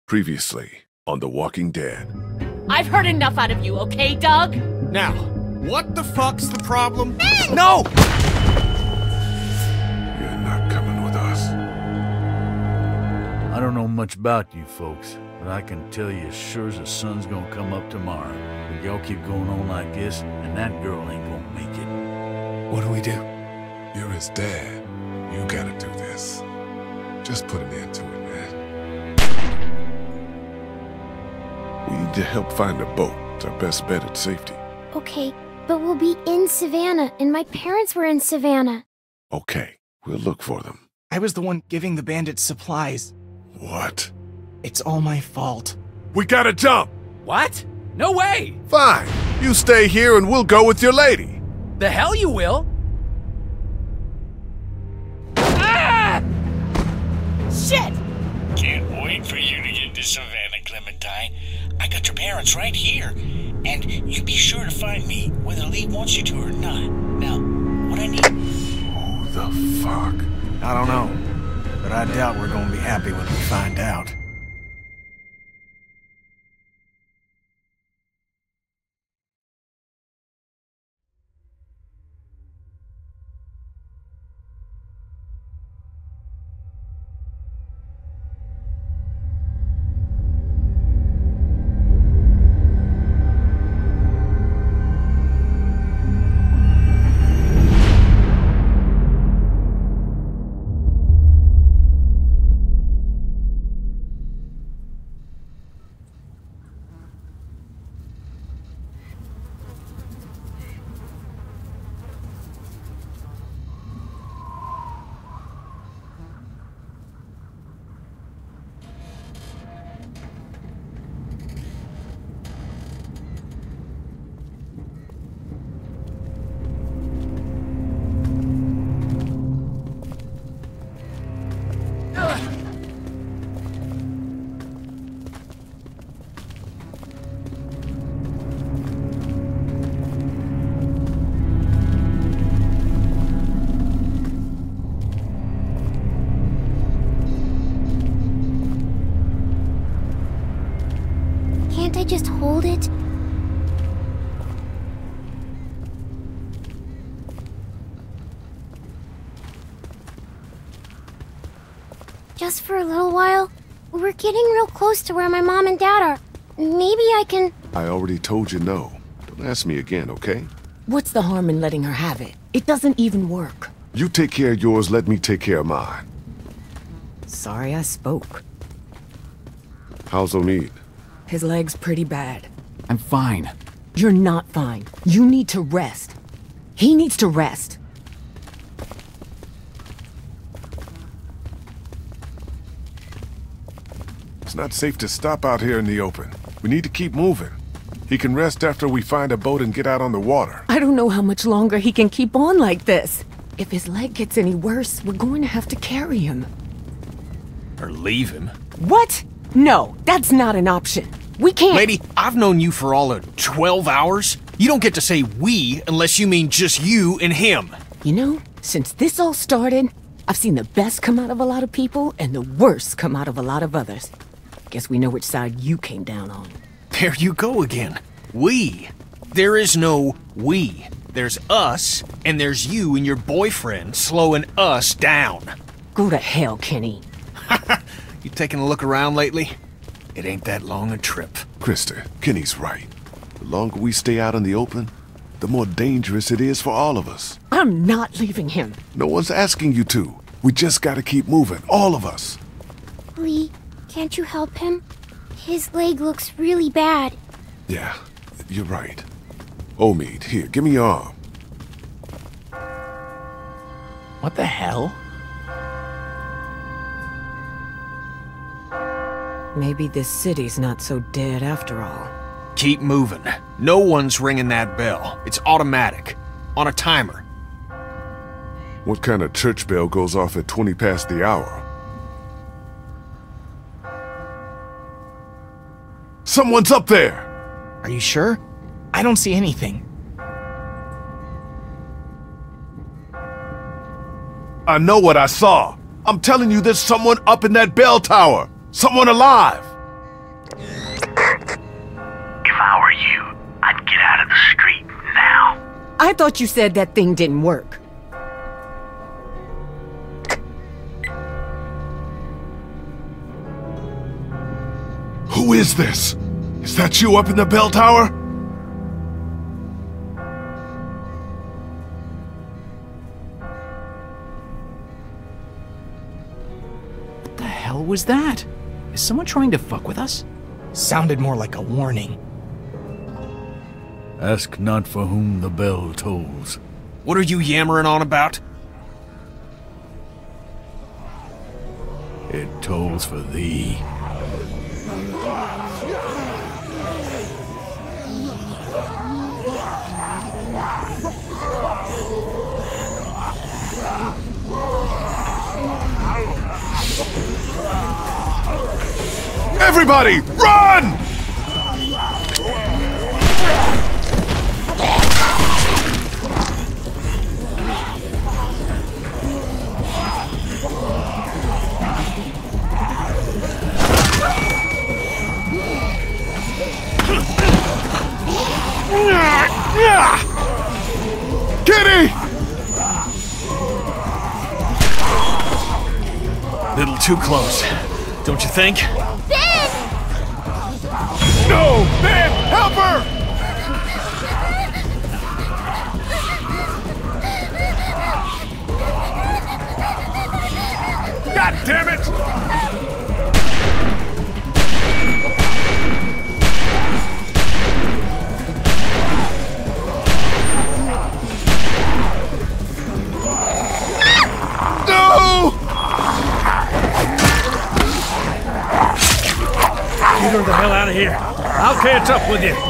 Previously on The Walking Dead. I've heard enough out of you, okay, Doug? Now, what the fuck's the problem? No! You're not coming with us. I don't know much about you folks, but I can tell you as sure as the sun's gonna come up tomorrow. If y'all keep going on like this, and that girl ain't gonna make it. What do we do? You're his dad. You gotta do this. Just put an end to it, man. We need to help find a boat. It's our best bet at safety. Okay, but we'll be in Savannah, and my parents were in Savannah. Okay, we'll look for them. I was the one giving the bandits supplies. What? It's all my fault. We gotta jump! What? No way! Fine. You stay here and we'll go with your lady. The hell you will! Ah! Shit! Can't wait for you to get to Savannah, Clementine. I got your parents right here, and you be sure to find me whether Lee wants you to or not. Now, what I need... Who the fuck? I don't know, but I doubt we're gonna be happy when we find out. Can't I just hold it? Just for a little while? We're getting real close to where my mom and dad are. Maybe I can... I already told you no. Don't ask me again, okay? What's the harm in letting her have it? It doesn't even work. You take care of yours, let me take care of mine. Sorry I spoke. How's Omid? His leg's pretty bad. I'm fine. You're not fine. You need to rest. He needs to rest. It's not safe to stop out here in the open. We need to keep moving. He can rest after we find a boat and get out on the water. I don't know how much longer he can keep on like this. If his leg gets any worse, we're going to have to carry him. Or leave him. What? No, that's not an option. We can't— Lady, I've known you for all of 12 hours. You don't get to say we unless you mean just you and him. You know, since this all started, I've seen the best come out of a lot of people and the worst come out of a lot of others. Guess we know which side you came down on. There you go again. We. There is no we. There's us, and there's you and your boyfriend slowing us down. Go to hell, Kenny. You taking a look around lately? It ain't that long a trip. Krista, Kenny's right. The longer we stay out in the open, the more dangerous it is for all of us. I'm not leaving him. No one's asking you to. We just gotta keep moving, all of us. Lee, can't you help him? His leg looks really bad. Yeah, you're right. Omid, here, give me your arm. What the hell? Maybe this city's not so dead after all. Keep moving. No one's ringing that bell. It's automatic. On a timer. What kind of church bell goes off at 20 past the hour? Someone's up there! Are you sure? I don't see anything. I know what I saw. I'm telling you, there's someone up in that bell tower. Someone alive. If I were you, I'd get out of the street now. I thought you said that thing didn't work. Who is this? Is that you up in the bell tower? What the hell was that? Is someone trying to fuck with us? Sounded more like a warning. Ask not for whom the bell tolls. What are you yammering on about? It tolls for thee. Everybody, run! Kitty! Little too close, don't you think? Ben! No! Ben, help her! God damn it! No! Get her the hell out of here. I'll catch up with you.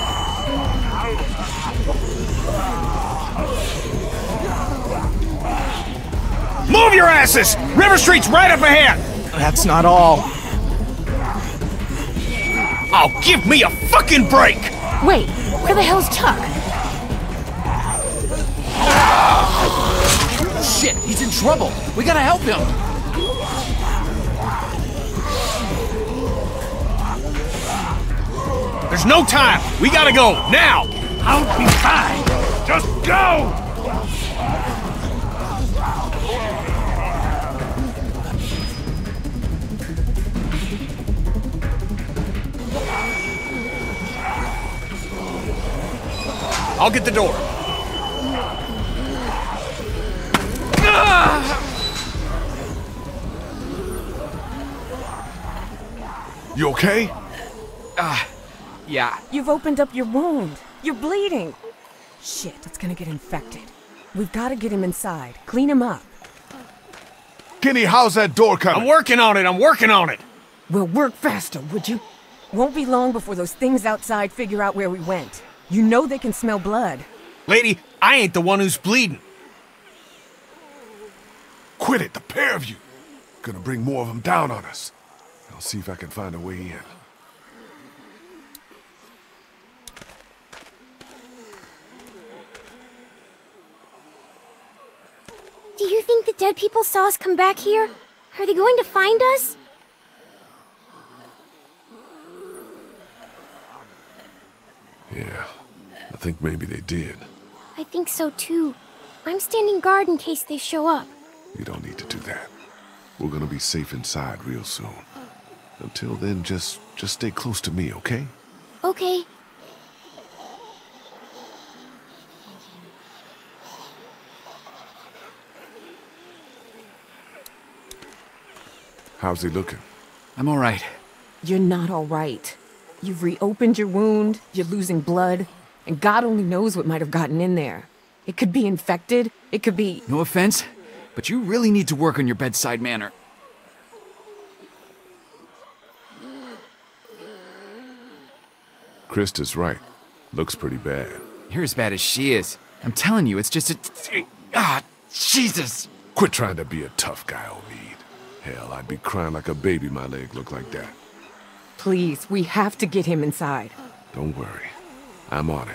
Move your asses! River Street's right up ahead! That's not all. Oh, give me a fucking break! Wait, where the hell's Chuck? Shit, he's in trouble. We gotta help him. There's no time! We gotta go, now! I'll be fine. Just go! I'll get the door. You okay? Yeah. You've opened up your wound. You're bleeding. Shit, it's gonna get infected. We've gotta get him inside. Clean him up. Kenny, how's that door coming? I'm working on it! We'll work faster, would you? Won't be long before those things outside figure out where we went. You know they can smell blood. Lady, I ain't the one who's bleeding. Quit it, the pair of you. Gonna bring more of them down on us. I'll see if I can find a way in. Do you think the dead people saw us come back here? Are they going to find us? Yeah, I think maybe they did. I think so too. I'm standing guard in case they show up. You don't need to do that. We're gonna be safe inside real soon. Until then, just stay close to me, okay? Okay. How's he looking? I'm all right. You're not all right. You've reopened your wound, you're losing blood, and God only knows what might have gotten in there. It could be infected, it could be... No offense, but you really need to work on your bedside manner. Krista's right. Looks pretty bad. You're as bad as she is. I'm telling you, it's just a... Jesus! Quit trying to be a tough guy, Omid. Hell, I'd be crying like a baby my leg looked like that. Please, we have to get him inside. Don't worry. I'm on it.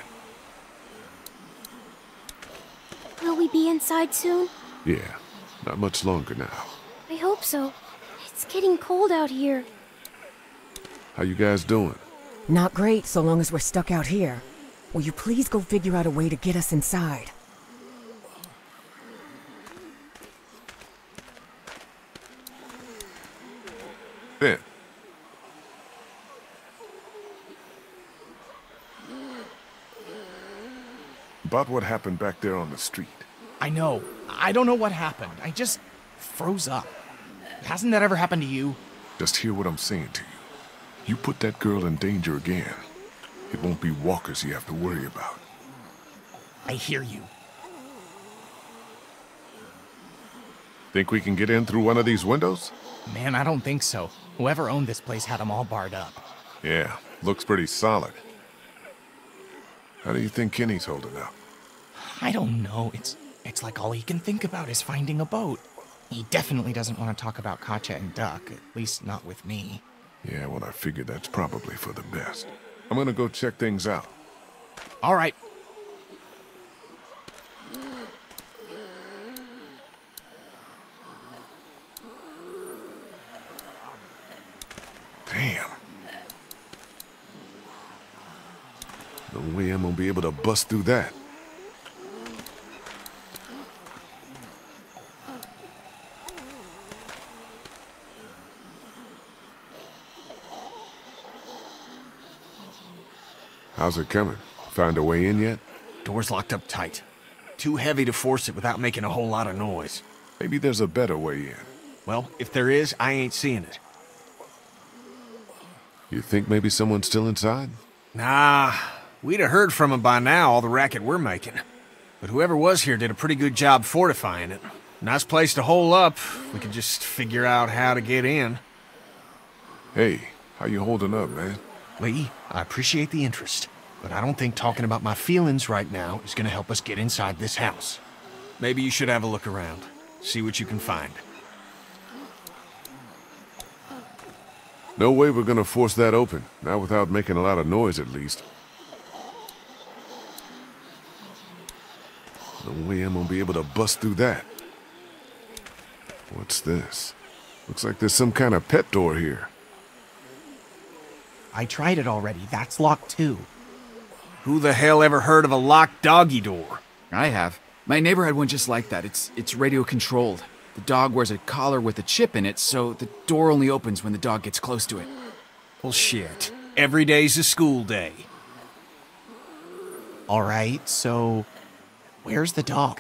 Will we be inside soon? Yeah, not much longer now. I hope so. It's getting cold out here. How you guys doing? Not great so long as we're stuck out here. Will you please go figure out a way to get us inside? Ben. About what happened back there on the street. I know. I don't know what happened. I just froze up. Hasn't that ever happened to you? Just hear what I'm saying to you. You put that girl in danger again. It won't be walkers you have to worry about. I hear you. Think we can get in through one of these windows? Man, I don't think so. Whoever owned this place had them all barred up. Yeah, looks pretty solid. How do you think Kenny's holding up? I don't know. It's like all he can think about is finding a boat. He definitely doesn't want to talk about Katjaa and Duck, at least not with me. Yeah, well, I figured that's probably for the best. I'm gonna go check things out. All right. Damn. No way I'm gonna be able to bust through that. How's it coming? Find a way in yet? Door's locked up tight. Too heavy to force it without making a whole lot of noise. Maybe there's a better way in. Well, if there is, I ain't seeing it. You think maybe someone's still inside? Nah, we'd have heard from him by now, all the racket we're making. But whoever was here did a pretty good job fortifying it. Nice place to hole up. We could just figure out how to get in. Hey, how you holding up, man? Lee, I appreciate the interest, but I don't think talking about my feelings right now is gonna help us get inside this house. Maybe you should have a look around. See what you can find. No way we're gonna force that open. Not without making a lot of noise, at least. No way I'm gonna be able to bust through that. What's this? Looks like there's some kind of pet door here. I tried it already. That's locked too. Who the hell ever heard of a locked doggy door? I have. My neighbor had one just like that. It's radio controlled. The dog wears a collar with a chip in it, so the door only opens when the dog gets close to it. Well, shit. Every day's a school day. All right, so where's the dog?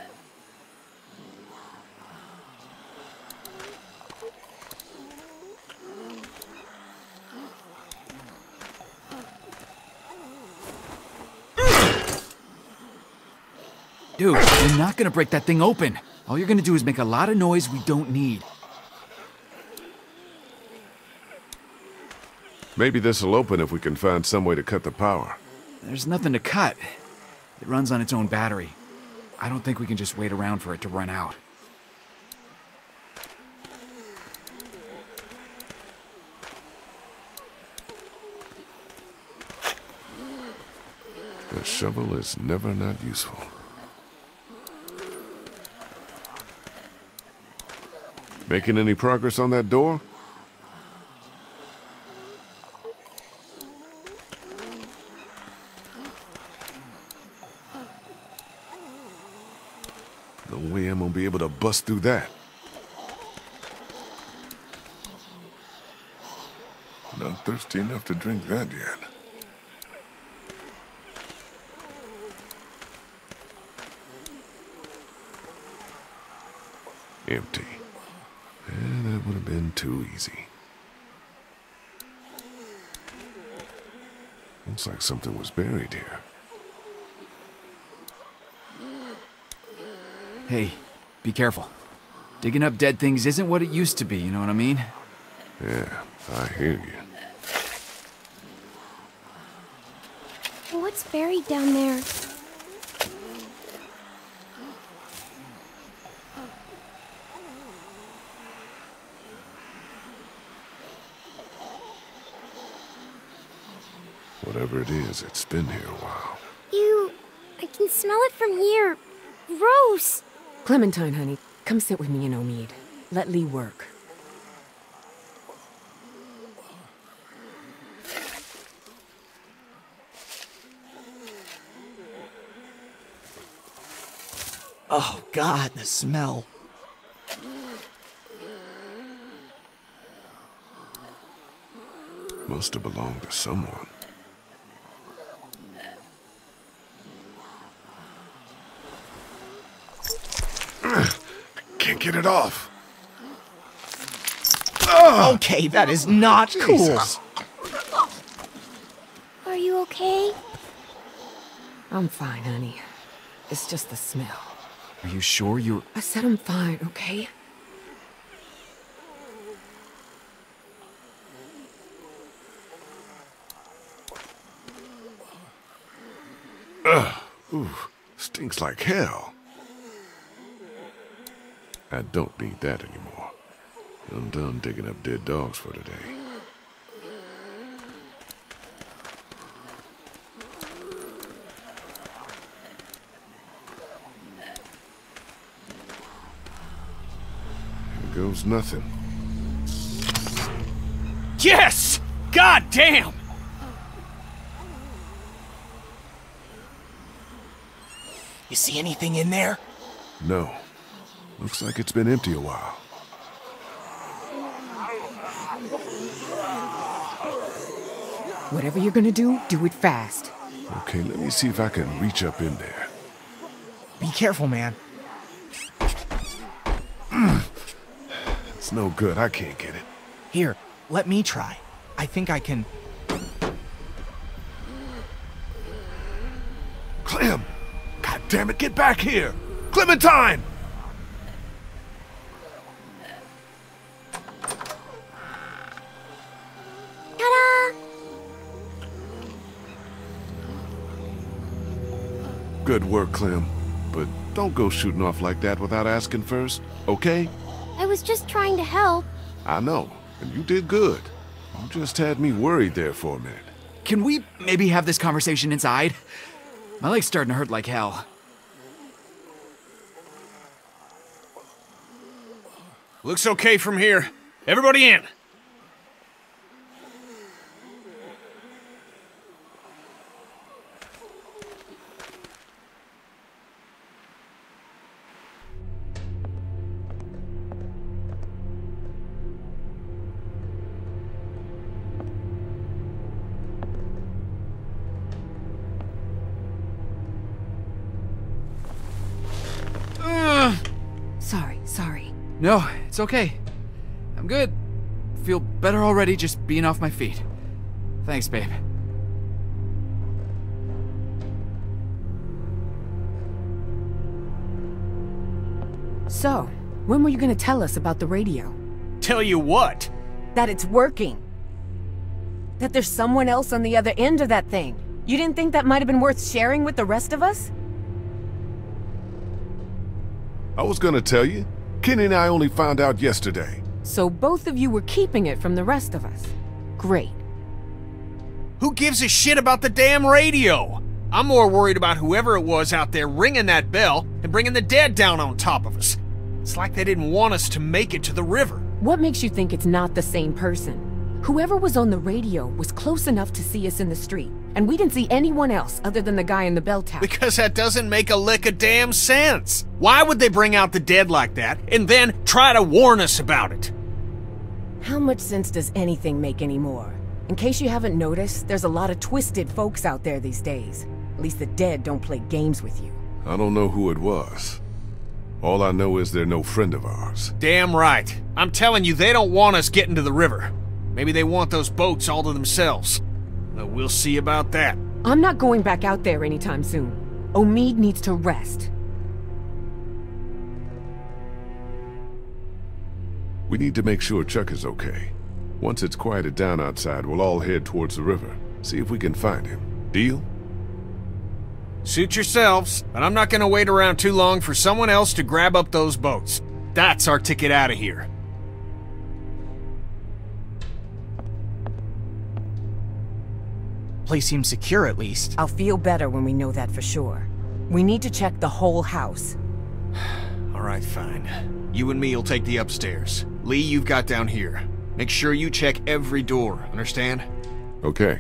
Dude, you're not gonna break that thing open. All you're gonna do is make a lot of noise we don't need. Maybe this'll open if we can find some way to cut the power. There's nothing to cut. It runs on its own battery. I don't think we can just wait around for it to run out. The shovel is never not useful. Making any progress on that door? No way I'm gonna be able to bust through that. Not thirsty enough to drink that yet. Empty. And that would have been too easy. Looks like something was buried here. Hey, be careful. Digging up dead things isn't what it used to be, you know what I mean? Yeah, I hear you. What's buried down there? Whatever it is, it's been here a while. I can smell it from here. Gross. Clementine, honey, come sit with me and Omid. Let Lee work. Oh, God, the smell. Must have belonged to someone. Can't get it off. Okay, that is not cool. Jesus. Are you okay? I'm fine, honey. It's just the smell. Are you sure you're... I said I'm fine, okay? Ooh, stinks like hell. I don't need that anymore. I'm done digging up dead dogs for today. Here goes nothing. Yes! God damn! You see anything in there? No. Looks like it's been empty a while. Whatever you're gonna do it fast. Okay, let me see if I can reach up in there. Be careful, man. It's no good. I can't get it. Here, let me try. I think I can... Clem! God damn it, get back here! Clementine! Ta-da! Good work, Clem. But don't go shooting off like that without asking first, okay? I was just trying to help. I know, and you did good. You just had me worried there for a minute. Can we maybe have this conversation inside? My leg's starting to hurt like hell. Looks okay from here. Everybody in! Sorry. No, it's okay. I'm good. Feel better already just being off my feet. Thanks, babe. So, when were you gonna tell us about the radio? Tell you what? That it's working. That there's someone else on the other end of that thing. You didn't think that might have been worth sharing with the rest of us? I was gonna tell you. Kenny and I only found out yesterday. So both of you were keeping it from the rest of us. Great. Who gives a shit about the damn radio? I'm more worried about whoever it was out there ringing that bell and bringing the dead down on top of us. It's like they didn't want us to make it to the river. What makes you think it's not the same person? Whoever was on the radio was close enough to see us in the street, and we didn't see anyone else other than the guy in the bell tower. Because that doesn't make a lick of damn sense. Why would they bring out the dead like that and then try to warn us about it? How much sense does anything make anymore? In case you haven't noticed, there's a lot of twisted folks out there these days. At least the dead don't play games with you. I don't know who it was. All I know is they're no friend of ours. Damn right. I'm telling you, they don't want us getting to the river. Maybe they want those boats all to themselves. Well, we'll see about that. I'm not going back out there anytime soon. Omid needs to rest. We need to make sure Chuck is okay. Once it's quieted down outside, we'll all head towards the river. See if we can find him. Deal? Suit yourselves, but I'm not gonna wait around too long for someone else to grab up those boats. That's our ticket out of here. Place seems secure, at least. I'll feel better when we know that for sure. We need to check the whole house. All right, fine. You and me will take the upstairs. Lee, you've got down here. Make sure you check every door, understand? Okay.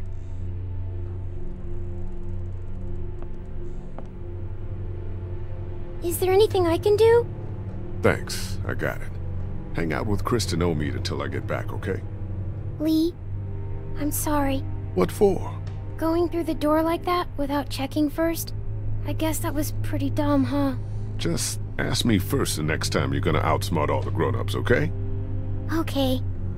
Is there anything I can do? Thanks, I got it. Hang out with Kristen Omid until I get back, okay? Lee, I'm sorry. What for? Going through the door like that without checking first? I guess that was pretty dumb, huh? Just ask me first the next time you're gonna outsmart all the grown-ups, okay? Okay.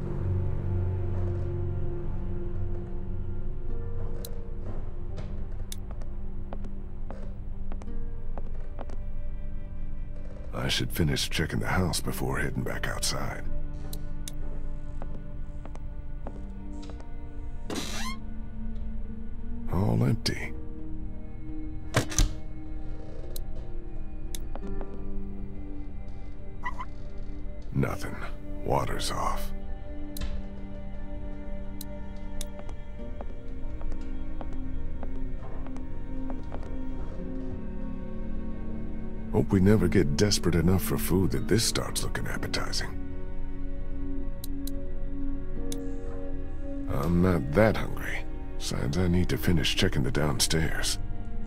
I should finish checking the house before heading back outside. All empty. Nothing. Water's off. Hope we never get desperate enough for food that this starts looking appetizing. I'm not that hungry. Signs I need to finish checking the downstairs.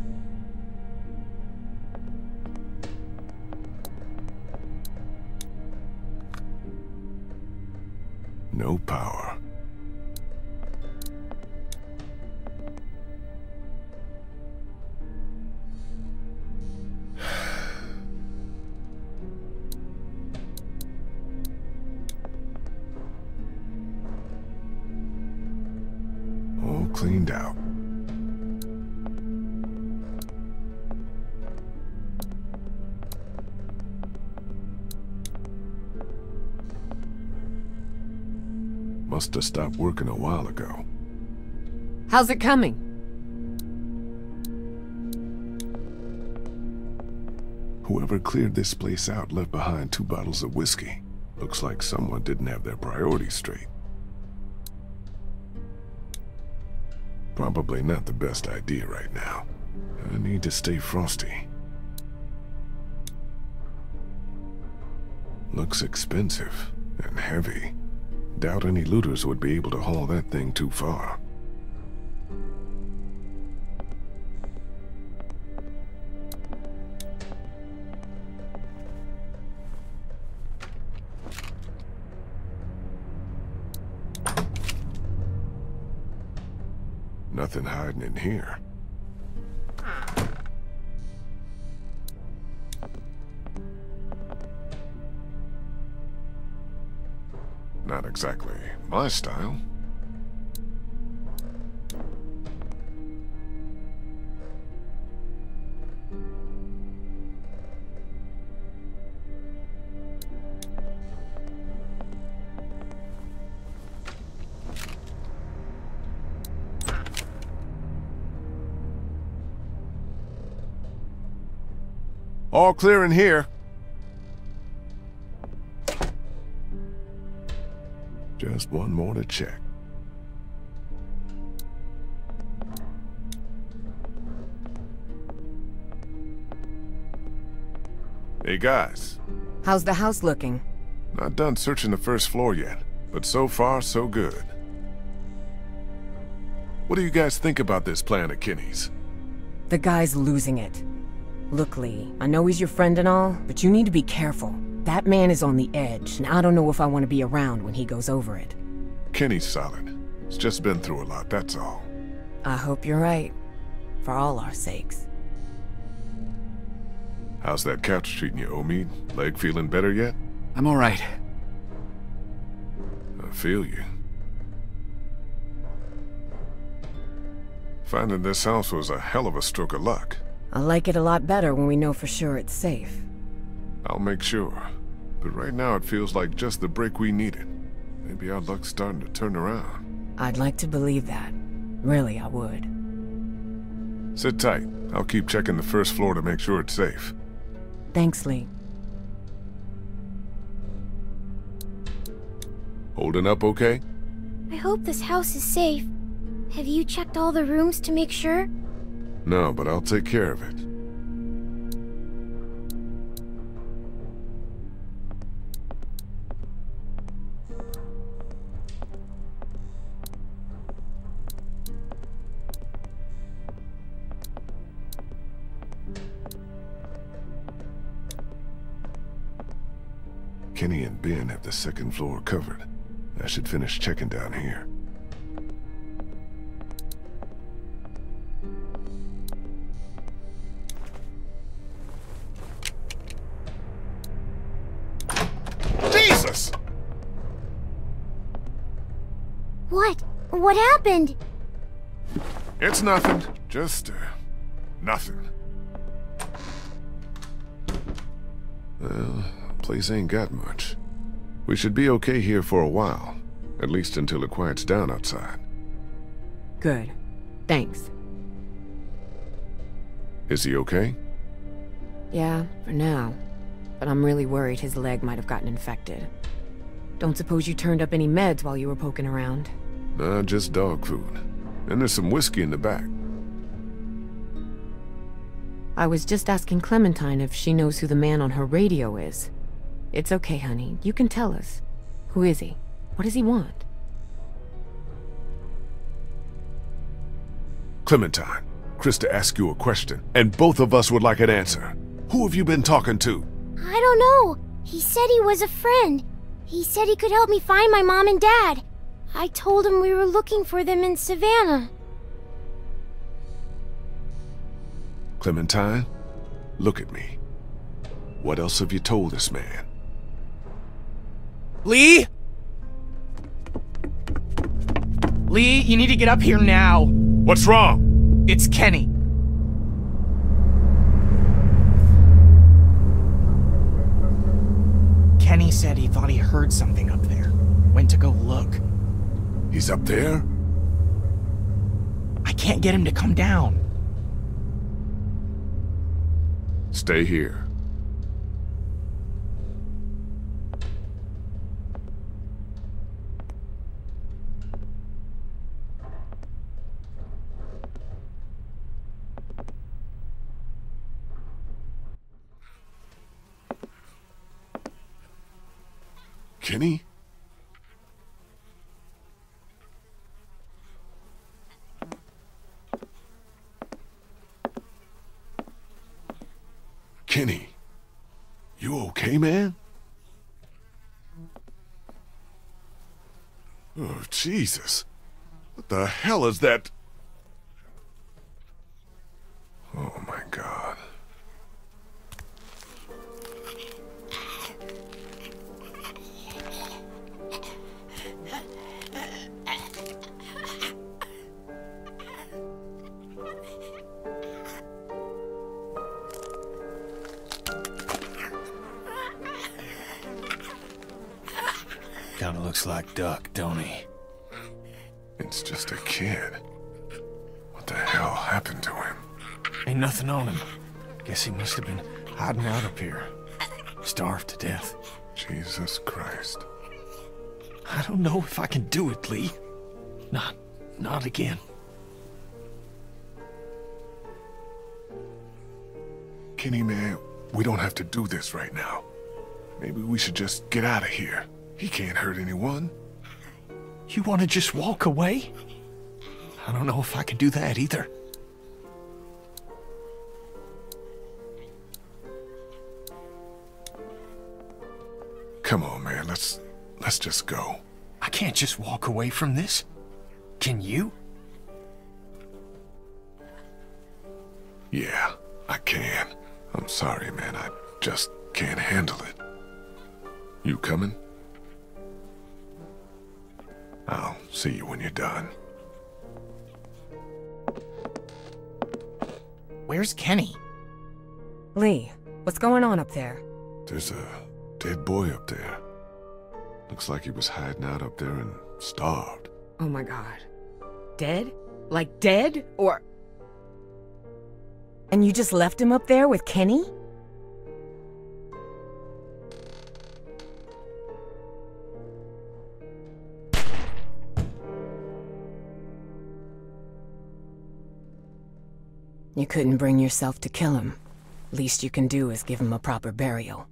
No power. All cleaned out. Must have stopped working a while ago. How's it coming? Whoever cleared this place out left behind 2 bottles of whiskey. Looks like someone didn't have their priorities straight. Probably not the best idea right now. I need to stay frosty. Looks expensive and heavy. Doubt any looters would be able to haul that thing too far. Nothing hiding in here. Not exactly my style. All clear in here. Just one more to check. Hey guys. How's the house looking? Not done searching the first floor yet, but so far so good. What do you guys think about this plan of Kenny's? The guy's losing it. Look, Lee, I know he's your friend and all, but you need to be careful. That man is on the edge, and I don't know if I want to be around when he goes over it. Kenny's solid. He's just been through a lot, that's all. I hope you're right. For all our sakes. How's that couch treating you, Omid? Leg feeling better yet? I'm all right. I feel you. Finding this house was a hell of a stroke of luck. I like it a lot better when we know for sure it's safe. I'll make sure. But right now it feels like just the break we needed. Maybe our luck's starting to turn around. I'd like to believe that. Really, I would. Sit tight. I'll keep checking the first floor to make sure it's safe. Thanks, Lee. Holding up okay? I hope this house is safe. Have you checked all the rooms to make sure? No, but I'll take care of it. Kenny and Ben have the second floor covered. I should finish checking down here. Jesus! What? What happened? It's nothing. Just, nothing. Well, place ain't got much. We should be okay here for a while. At least until it quiets down outside. Good. Thanks. Is he okay? Yeah, for now. But I'm really worried his leg might have gotten infected. Don't suppose you turned up any meds while you were poking around? Nah, just dog food. And there's some whiskey in the back. I was just asking Clementine if she knows who the man on her radio is. It's okay, honey. You can tell us. Who is he? What does he want? Clementine, Krista asked you a question, and both of us would like an answer. Who have you been talking to? I don't know. He said he was a friend. He said he could help me find my mom and dad. I told him we were looking for them in Savannah. Clementine, look at me. What else have you told this man? Lee? Lee, you need to get up here now. What's wrong? It's Kenny. Kenny said he thought he heard something up there. Went to go look. He's up there? I can't get him to come down. Stay here. Kenny? Kenny, you okay, man? Oh, Jesus. What the hell is that? Oh, my God. Kinda looks like Duck, don't he? It's just a kid. What the hell happened to him? Ain't nothing on him. Guess he must have been hiding out up here. Starved to death. Jesus Christ. I don't know if I can do it, Lee. Not again. Kenny, man, we don't have to do this right now. Maybe we should just get out of here. He can't hurt anyone. You want to just walk away? I don't know if I can do that either. Come on, man, let's just go. I can't just walk away from this. Can you? Yeah, I can. I'm sorry, man, I just can't handle it. You coming? I'll see you when you're done. Where's Kenny? Lee, what's going on up there? There's a dead boy up there. Looks like he was hiding out up there and starved. Oh my God. Dead? Like dead? Or... And you just left him up there with Kenny? You couldn't bring yourself to kill him. Least you can do is give him a proper burial.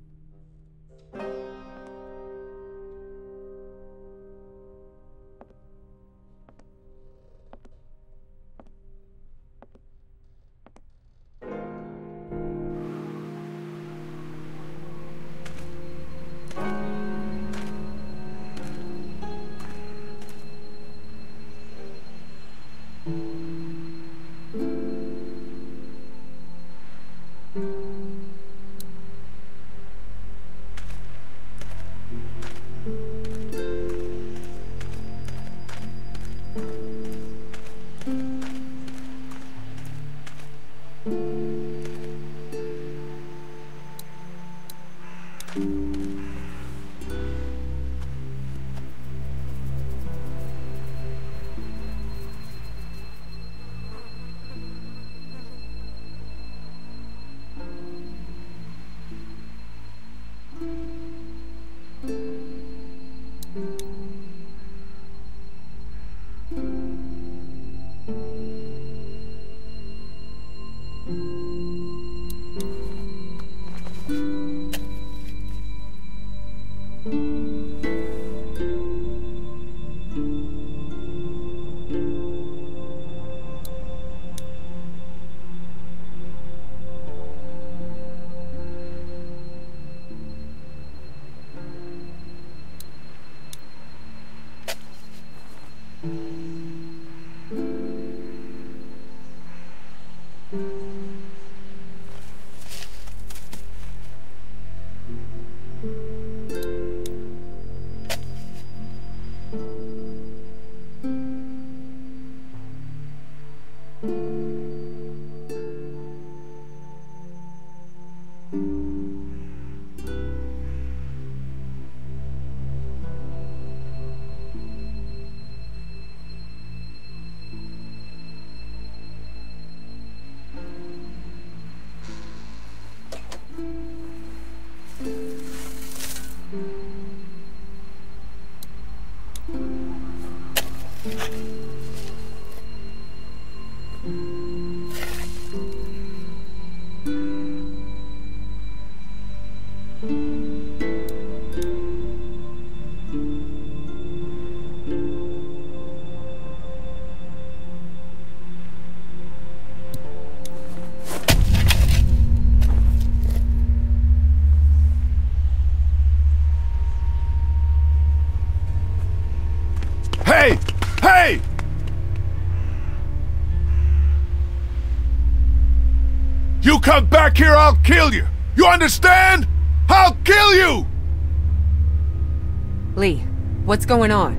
Hey! Hey! You come back here, I'll kill you! You understand? I'll kill you! Lee, what's going on?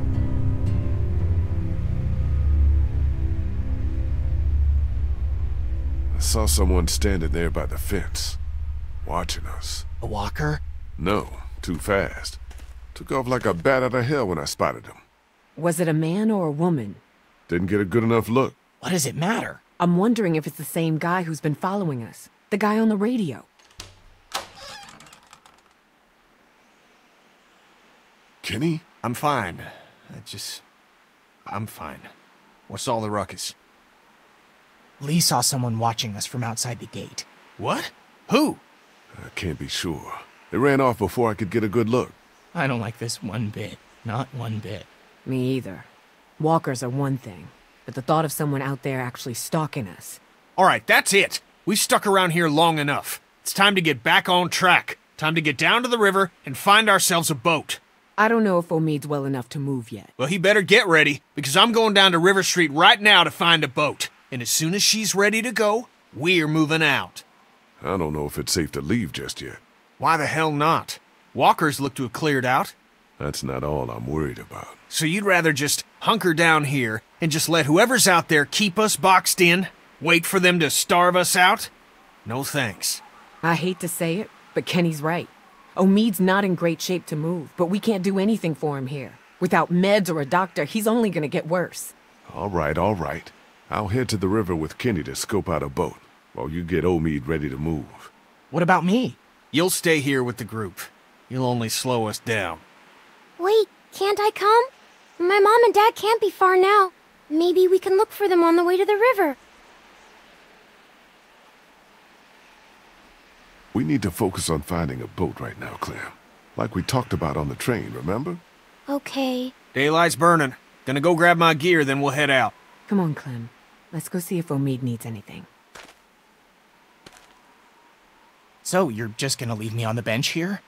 I saw someone standing there by the fence, watching us. A walker? No, too fast. Took off like a bat out of hell when I spotted him. Was it a man or a woman? Didn't get a good enough look. What does it matter? I'm wondering if it's the same guy who's been following us. The guy on the radio. Kenny? I'm fine. I'm fine. What's all the ruckus? Lee saw someone watching us from outside the gate. What? Who? I can't be sure. They ran off before I could get a good look. I don't like this one bit. Not one bit. Me either. Walkers are one thing, but the thought of someone out there actually stalking us. All right, that's it. We've stuck around here long enough. It's time to get back on track. Time to get down to the river and find ourselves a boat. I don't know if Omid's well enough to move yet. Well, he better get ready, because I'm going down to River Street right now to find a boat. And as soon as she's ready to go, we're moving out. I don't know if it's safe to leave just yet. Why the hell not? Walkers look to have cleared out. That's not all I'm worried about. So you'd rather just hunker down here and just let whoever's out there keep us boxed in? Wait for them to starve us out? No thanks. I hate to say it, but Kenny's right. Omid's not in great shape to move, but we can't do anything for him here. Without meds or a doctor, he's only gonna get worse. All right, all right. I'll head to the river with Kenny to scope out a boat, while you get Omid ready to move. What about me? You'll stay here with the group. You'll only slow us down. Wait, can't I come? My mom and dad can't be far now. Maybe we can look for them on the way to the river. We need to focus on finding a boat right now, Clem. Like we talked about on the train, remember? Okay. Daylight's burning. Gonna go grab my gear, then we'll head out. Come on, Clem. Let's go see if Omid needs anything. So, you're just gonna leave me on the bench here?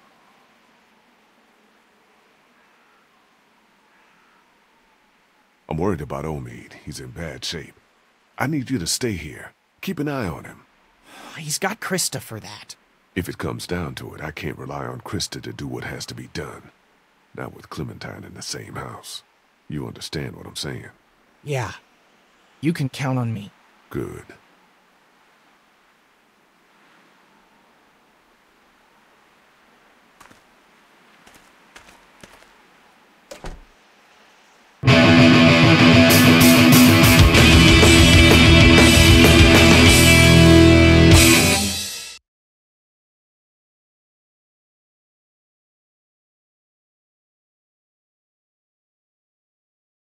A I'm worried about Omid. He's in bad shape. I need you to stay here. Keep an eye on him. He's got Krista for that. If it comes down to it, I can't rely on Krista to do what has to be done. Not with Clementine in the same house. You understand what I'm saying? Yeah. You can count on me. Good.